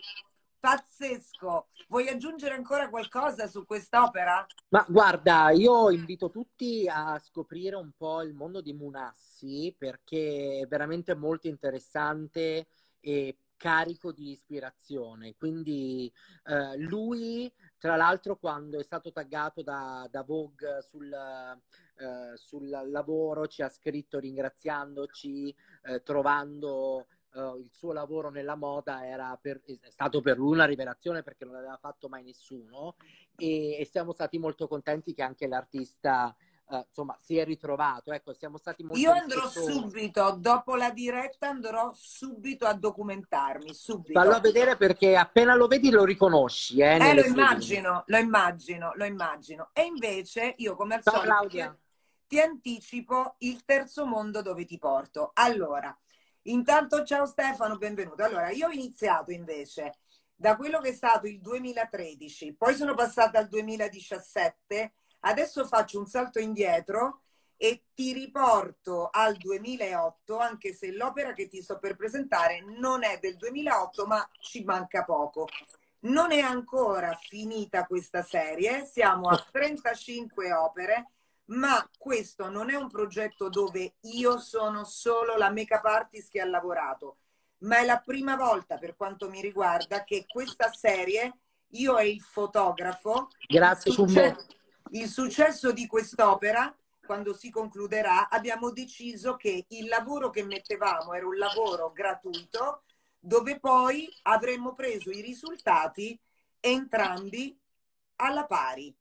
Pazzesco. Vuoi aggiungere ancora qualcosa su quest'opera? Ma guarda, io invito tutti a scoprire un po' il mondo di Munassi perché è veramente molto interessante e carico di ispirazione. Quindi eh, lui, tra l'altro, quando è stato taggato da, da Vogue sul, eh, sul lavoro, ci ha scritto ringraziandoci, eh, trovando eh, il suo lavoro nella moda, era per- è stato per lui una rivelazione perché non l'aveva fatto mai nessuno e, e siamo stati molto contenti che anche l'artista eh, insomma si è ritrovato. Ecco, siamo stati molto Io andrò rispettosi. subito, dopo la diretta andrò subito a documentarmi, Fallo a subito. vedere perché appena lo vedi lo riconosci eh, Eh, lo nelle sue linee. immagino, lo immagino, lo immagino. E invece io, come al Ciao solito, ti, Claudia. ti anticipo il terzo mondo dove ti porto. Allora, intanto ciao Stefano, benvenuto. Allora, io ho iniziato invece da quello che è stato il duemilatredici, poi sono passata al duemiladiciassette, adesso faccio un salto indietro e ti riporto al duemilaotto, anche se l'opera che ti sto per presentare non è del duemilaotto, ma ci manca poco. Non è ancora finita questa serie, siamo a trentacinque opere, ma questo non è un progetto dove io sono solo la make-up artist che ha lavorato, ma è la prima volta per quanto mi riguarda che questa serie, io e il fotografo, il, Grazie Cumbo. succe il successo di quest'opera, quando si concluderà, abbiamo deciso che il lavoro che mettevamo era un lavoro gratuito, dove poi avremmo preso i risultati entrambi alla pari.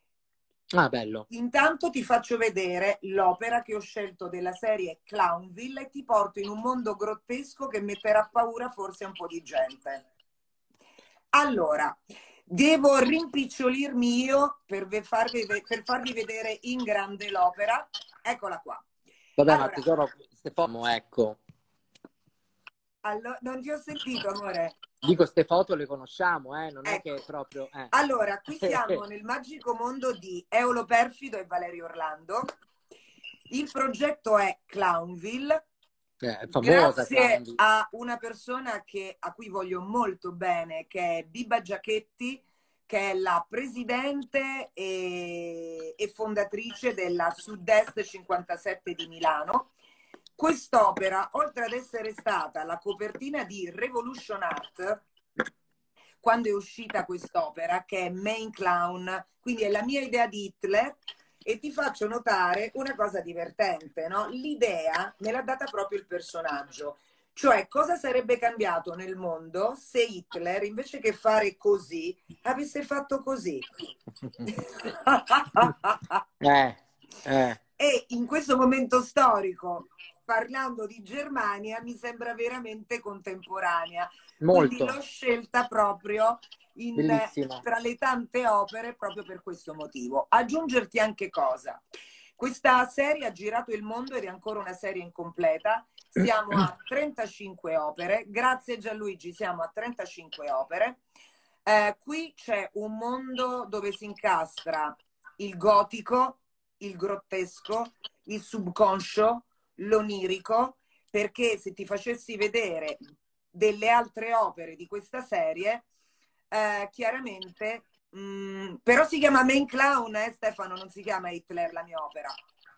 Ah, bello. Intanto ti faccio vedere l'opera che ho scelto della serie Clownville e ti porto in un mondo grottesco che metterà a paura forse un po' di gente. Allora, devo rimpicciolirmi io per farvi, per farvi vedere in grande l'opera. Eccola qua. Vabbè, ma Allora, tesoro, Stefano, ecco. allo- non ti ho sentito, amore. Dico, ste foto le conosciamo, eh? Non è che è Ecco. proprio... Eh. Allora, qui siamo nel magico mondo di Eolo Perfido e Valerio Orlando. Il progetto è Clownville. Eh, è famosa, Grazie Claudia. a una persona che, a cui voglio molto bene, che è Biba Giachetti, che è la presidente e, e fondatrice della Sud-Est cinquantasette di Milano. Quest'opera, oltre ad essere stata la copertina di Revolution Art, quando è uscita quest'opera, che è Main Clown, quindi è la mia idea di Hitler, e ti faccio notare una cosa divertente, no? L'idea me l'ha data proprio il personaggio. Cioè, cosa sarebbe cambiato nel mondo se Hitler, invece che fare così, avesse fatto così? eh, eh. E in questo momento storico, parlando di Germania, mi sembra veramente contemporanea. Quindi Molto. l'ho scelta proprio in, Bellissimo. tra le tante opere proprio per questo motivo. Aggiungerti anche cosa? Questa serie ha girato il mondo ed è ancora una serie incompleta. Siamo a trentacinque opere. Grazie Gianluigi, siamo a trentacinque opere. Eh, qui c'è un mondo dove si incastra il gotico, il grottesco, il subconscio, l'onirico, perché se ti facessi vedere delle altre opere di questa serie, eh, chiaramente Mm, però si chiama Main Clown, eh Stefano, non si chiama Hitler la mia opera.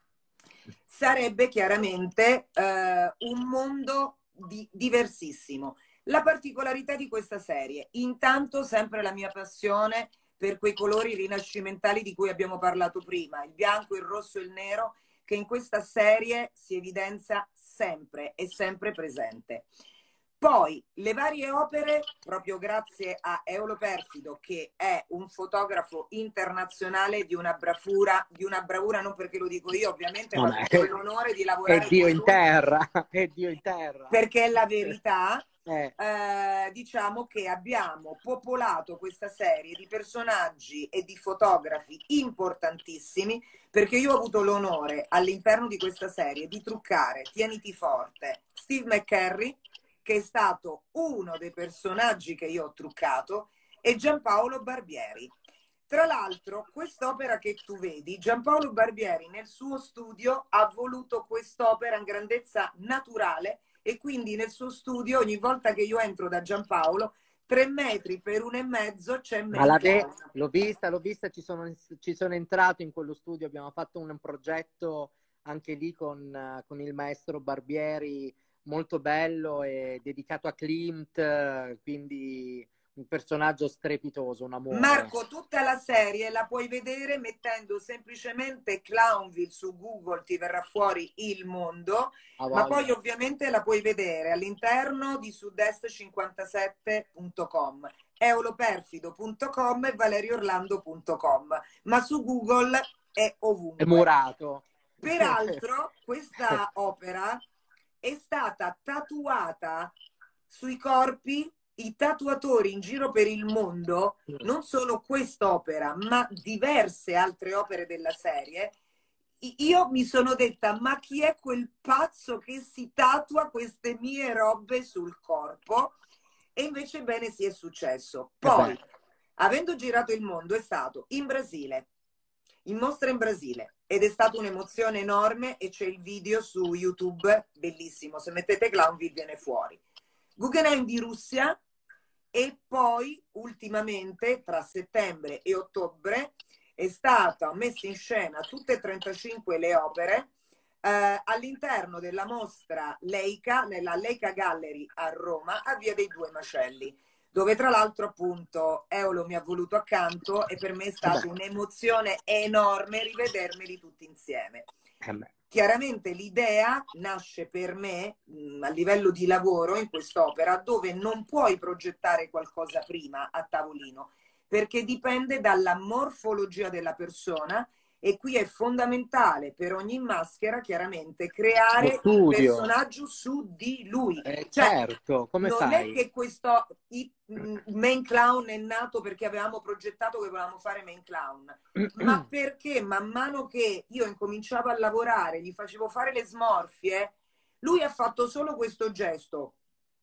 Sarebbe chiaramente eh, un mondo di, diversissimo. La particolarità di questa serie, intanto sempre la mia passione per quei colori rinascimentali di cui abbiamo parlato prima, il bianco, il rosso e il nero, che in questa serie si evidenzia sempre, è sempre presente. Poi le varie opere, proprio grazie a Eolo Perfido, che è un fotografo internazionale di una bravura, di una bravura non perché lo dico io, ovviamente, No, ma ma perché ho è, l'onore di è lavorare Dio con in lui, terra, è Dio in terra. perché è la verità. Eh. Eh, diciamo che abbiamo popolato questa serie di personaggi e di fotografi importantissimi, perché io ho avuto l'onore all'interno di questa serie di truccare, tieniti forte, Steve McCurry, che è stato uno dei personaggi che io ho truccato, e Giampaolo Barbieri. Tra l'altro, quest'opera che tu vedi, Giampaolo Barbieri nel suo studio ha voluto quest'opera in grandezza naturale, e quindi nel suo studio ogni volta che io entro da Giampaolo, tre metri per uno e mezzo c'è Ma Main la ve- Clown. l'ho vista, l'ho vista, ci sono, ci sono entrato in quello studio, abbiamo fatto un progetto anche lì con, eh, con il maestro Barbieri, molto bello e dedicato a Klimt, eh, quindi un personaggio strepitoso, un amore. Marco, tutta la serie la puoi vedere mettendo semplicemente Clownville su Google, ti verrà fuori il mondo, A ma poi voglia. ovviamente la puoi vedere all'interno di sudest cinquantasette punto com, eoloperfido punto com e valeriorlando punto com, ma su Google è È ovunque. murato. Peraltro, questa opera è stata tatuata sui corpi, i tatuatori in giro per il mondo, non solo quest'opera, ma diverse altre opere della serie. Io mi sono detta, ma chi è quel pazzo che si tatua queste mie robe sul corpo? E invece bene sì, è successo. E beh, Poi, avendo girato il mondo, è stato in Brasile, in mostra in Brasile, ed è stata un'emozione enorme, e c'è il video su YouTube, bellissimo, se mettete Clownville viene fuori. Guggenheim di Russia, e poi ultimamente tra settembre e ottobre è stata messa in scena tutte e trentacinque le opere eh, all'interno della mostra Leica, nella Leica Gallery a Roma, a Via dei Due Macelli, dove tra l'altro appunto Eolo mi ha voluto accanto, e per me è e beh, stata un'emozione enorme rivedermeli tutti insieme. e beh. Chiaramente l'idea nasce per me mh, a livello di lavoro in quest'opera, dove non puoi progettare qualcosa prima a tavolino, perché dipende dalla morfologia della persona, e qui è fondamentale per ogni maschera chiaramente Lo creare il studio. personaggio su di lui. Eh, Cioè, certo, come non è fai? che questo i, mh, Main Clown è nato perché avevamo progettato che volevamo fare Main Clown, ma perché man mano che io incominciavo a lavorare, gli facevo fare le smorfie, lui ha fatto solo questo gesto.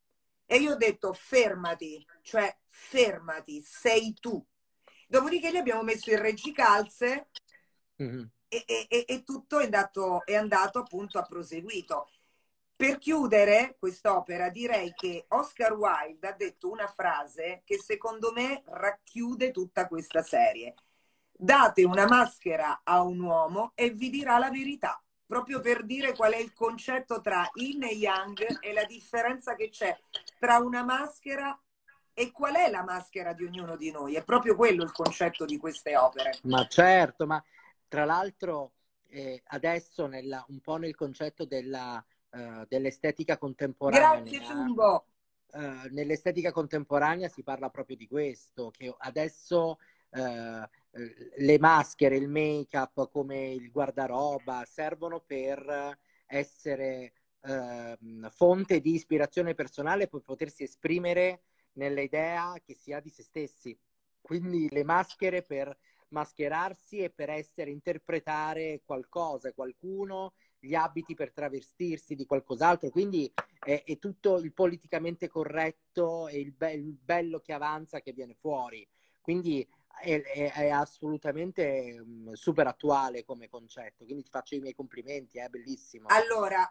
E io ho detto fermati, cioè fermati, sei tu. Dopodiché gli abbiamo messo il reggicalze, Mhm. e, e, e tutto è andato, è andato appunto a proseguito. Per chiudere quest'opera direi che Oscar Wilde ha detto una frase che secondo me racchiude tutta questa serie. Date una maschera a un uomo e vi dirà la verità, proprio per dire qual è il concetto tra Yin e Yang e la differenza che c'è tra una maschera e qual è la maschera di ognuno di noi. È proprio quello il concetto di queste opere. Ma certo, ma tra l'altro eh, adesso nella- un po' nel concetto della, eh, dell'estetica Grazie contemporanea, Fumbo. eh, nell'estetica contemporanea si parla proprio di questo, che adesso eh, eh, le maschere, il make-up come il guardaroba servono per essere ehm, fonte di ispirazione personale per potersi esprimere nell'idea che si ha di se stessi. Quindi le maschere per mascherarsi e per essere, interpretare qualcosa, qualcuno, gli abiti per travestirsi di qualcos'altro. Quindi è, è tutto il politicamente corretto e il, be- il bello che avanza che viene fuori. Quindi è, è- è assolutamente um, super attuale come concetto. Quindi ti faccio i miei complimenti, è bellissimo. Allora,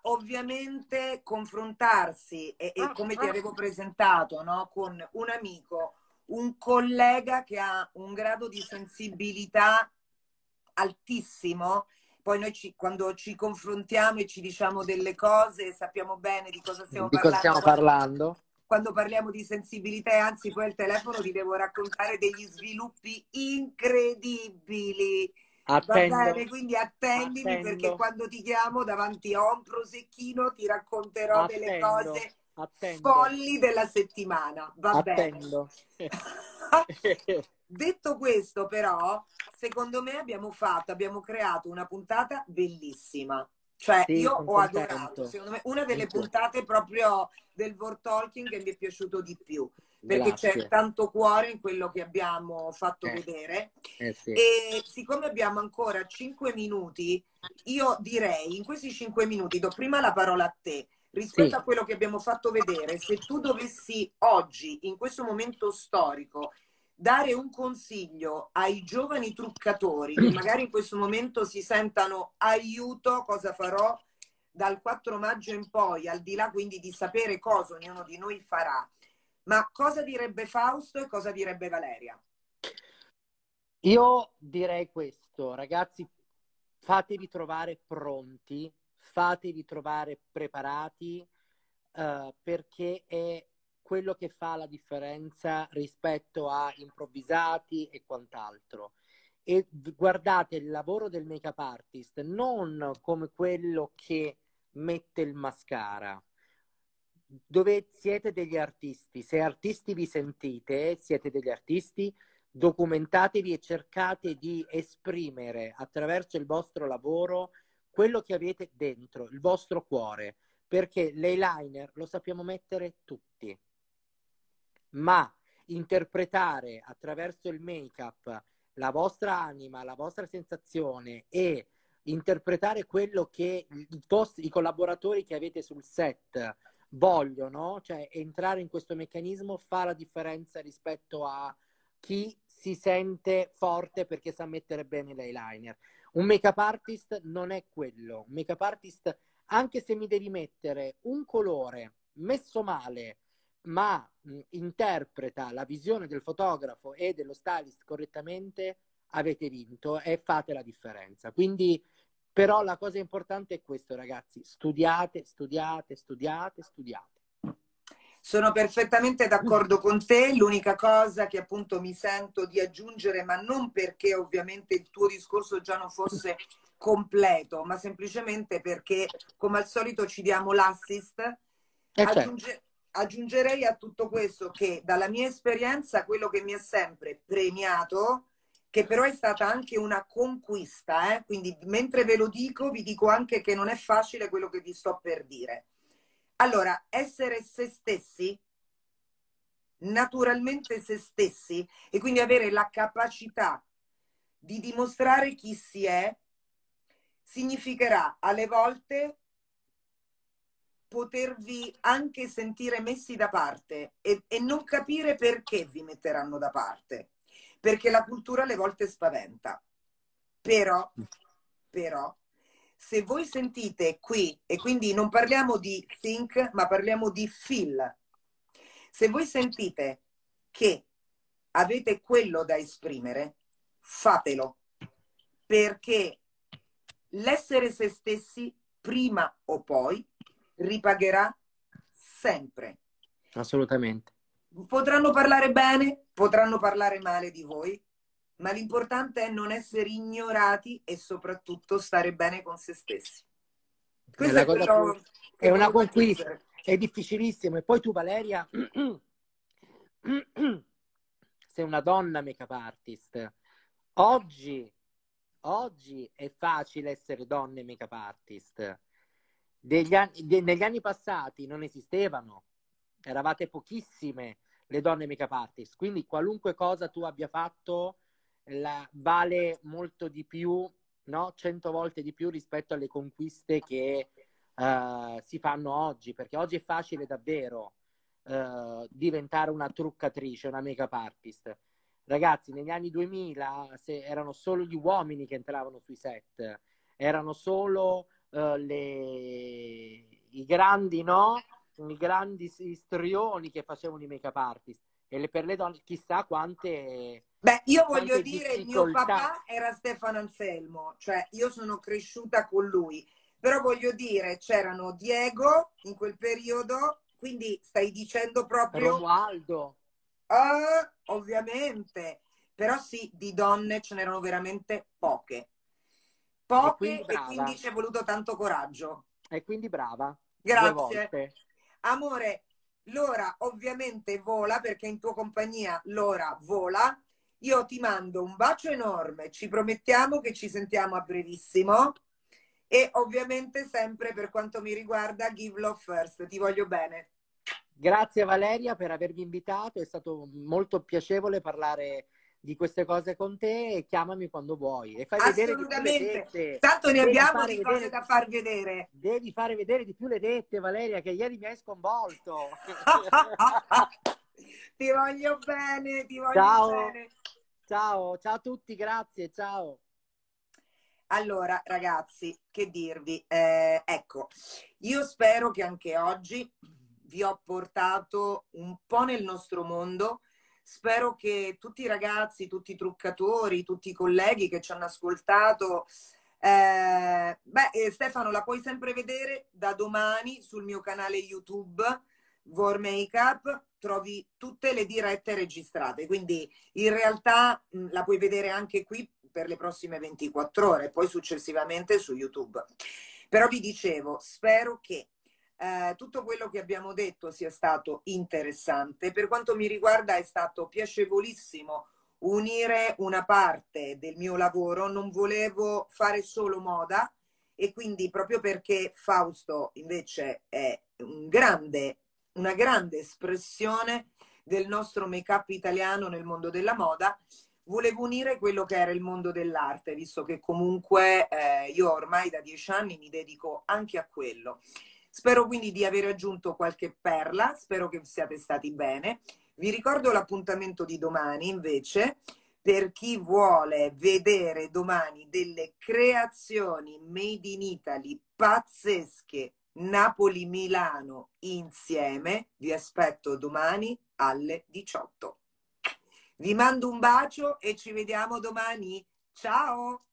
ovviamente confrontarsi, e, e come ti avevo presentato, no, con un amico, un collega che ha un grado di sensibilità altissimo. Poi noi ci, quando ci confrontiamo e ci diciamo delle cose sappiamo bene di cosa stiamo Di cosa parlando. stiamo parlando? Quando parliamo di sensibilità, e anzi poi al telefono ti devo raccontare degli sviluppi incredibili. Va Attendo, bene, quindi attendimi perché attendo, quando ti chiamo davanti a un prosecchino ti racconterò delle attendo, cose attendo, folli della settimana. Va bene. attendo. Detto questo, però, secondo me abbiamo fatto, abbiamo creato una puntata bellissima. Cioè, Sì, io sono ho adorato, contento. secondo me, una delle Anch'io. puntate proprio del Vor Talking che mi è piaciuto di più, perché c'è Grazie. tanto cuore in quello che abbiamo fatto Eh, vedere. eh sì. E siccome abbiamo ancora cinque minuti, io direi, in questi cinque minuti, do prima la parola a te. Rispetto Sì. a quello che abbiamo fatto vedere, se tu dovessi oggi, in questo momento storico, dare un consiglio ai giovani truccatori che magari in questo momento si sentano aiuto, cosa farò dal quattro maggio in poi, al di là quindi di sapere cosa ognuno di noi farà, ma cosa direbbe Fausto e cosa direbbe Valeria? Io direi questo, ragazzi, fatevi trovare pronti, fatevi trovare preparati, eh, perché è quello che fa la differenza rispetto a improvvisati e quant'altro. E guardate il lavoro del make-up artist non come quello che mette il mascara. Dove siete degli artisti, se artisti vi sentite, siete degli artisti, documentatevi e cercate di esprimere attraverso il vostro lavoro quello che avete dentro, il vostro cuore, perché l'eyeliner lo sappiamo mettere tutti, ma interpretare attraverso il make-up la vostra anima, la vostra sensazione e interpretare quello che i, vostri, i collaboratori che avete sul set vogliono, cioè entrare in questo meccanismo fa la differenza rispetto a chi si sente forte perché sa mettere bene l'eyeliner. Un make-up artist non è quello. Un make-up artist, anche se mi devi mettere un colore messo male, ma mh, interpreta la visione del fotografo e dello stylist correttamente, avete vinto e fate la differenza. Quindi, però la cosa importante è questo, ragazzi, studiate, studiate, studiate, studiate. Sono perfettamente d'accordo con te, l'unica cosa che appunto mi sento di aggiungere, ma non perché ovviamente il tuo discorso già non fosse completo, ma semplicemente perché come al solito ci diamo l'assist, E certo, aggiunge, aggiungerei a tutto questo che dalla mia esperienza quello che mi ha sempre premiato, che però è stata anche una conquista, eh? Quindi mentre ve lo dico vi dico anche che non è facile quello che vi sto per dire. Allora, essere se stessi, naturalmente se stessi, e quindi avere la capacità di dimostrare chi si è, significherà alle volte potervi anche sentire messi da parte e, e non capire perché vi metteranno da parte, perché la cultura alle volte spaventa. Però, però, se voi sentite qui, e quindi non parliamo di think, ma parliamo di feel, se voi sentite che avete quello da esprimere, fatelo, perché l'essere se stessi, prima o poi, ripagherà sempre. assolutamente. Potranno parlare bene, potranno parlare male di voi, ma l'importante è non essere ignorati e soprattutto stare bene con se stessi. È Questo la è cosa più... quello È che una volevo conquista, aggiungere. è difficilissimo. E poi tu, Valeria, sei una donna make-up artist. Oggi, oggi è facile essere donne make-up artist. Degli anni, de- negli anni passati non esistevano, eravate pochissime le donne make-up artist, quindi qualunque cosa tu abbia fatto la, vale molto di più, no? Cento volte di più rispetto alle conquiste che eh, si fanno oggi, perché oggi è facile davvero eh, diventare una truccatrice, una make-up artist. Ragazzi, negli anni duemila se erano solo gli uomini che entravano sui set, erano solo uh, le... i grandi, no? I grandi istrioni che facevano i make-up artist. e le, per le donne chissà quante, Beh, io voglio quante dire, il mio difficoltà. papà era Stefano Anselmo, cioè io sono cresciuta con lui, però voglio dire, c'erano Diego in quel periodo, quindi stai dicendo proprio, Romualdo. ah, ovviamente, però sì, di donne ce n'erano veramente poche, E quindi poche e quindi brava, ci è voluto tanto coraggio. e quindi brava, due Grazie. volte. Amore, l'ora ovviamente vola perché in tua compagnia l'ora vola. Io ti mando un bacio enorme, ci promettiamo che ci sentiamo a brevissimo e ovviamente sempre per quanto mi riguarda give love first, ti voglio bene. Grazie Valeria per avermi invitato, è stato molto piacevole parlare di queste cose con te e chiamami quando vuoi e fai vedere di più le Assolutamente, tette. tanto ne Devi abbiamo fare di cose vedere, da far vedere. devi fare vedere di più le tette, Valeria, che ieri mi hai sconvolto. Ti voglio bene, ti voglio Ciao, bene. ciao, ciao a tutti, grazie, ciao. Allora, ragazzi, che dirvi? Eh, ecco, io spero che anche oggi vi ho portato un po' nel nostro mondo. Spero che tutti i ragazzi, tutti i truccatori, tutti i colleghi che ci hanno ascoltato, eh, beh, eh, Stefano, la puoi sempre vedere da domani sul mio canale YouTube, Vor Makeup, trovi tutte le dirette registrate, quindi in realtà mh, la puoi vedere anche qui per le prossime ventiquattro ore, poi successivamente su YouTube. Però vi dicevo, spero che eh, tutto quello che abbiamo detto sia stato interessante. Per quanto mi riguarda è stato piacevolissimo unire una parte del mio lavoro, non volevo fare solo moda e quindi proprio perché Fausto invece è un grande, una grande espressione del nostro make-up italiano nel mondo della moda, volevo unire quello che era il mondo dell'arte, visto che comunque eh, io ormai da dieci anni mi dedico anche a quello. Spero quindi di aver aggiunto qualche perla, spero che siate stati bene. Vi ricordo l'appuntamento di domani invece, per chi vuole vedere domani delle creazioni made in Italy pazzesche, Napoli-Milano insieme, vi aspetto domani alle diciotto. Vi mando un bacio e ci vediamo domani. Ciao!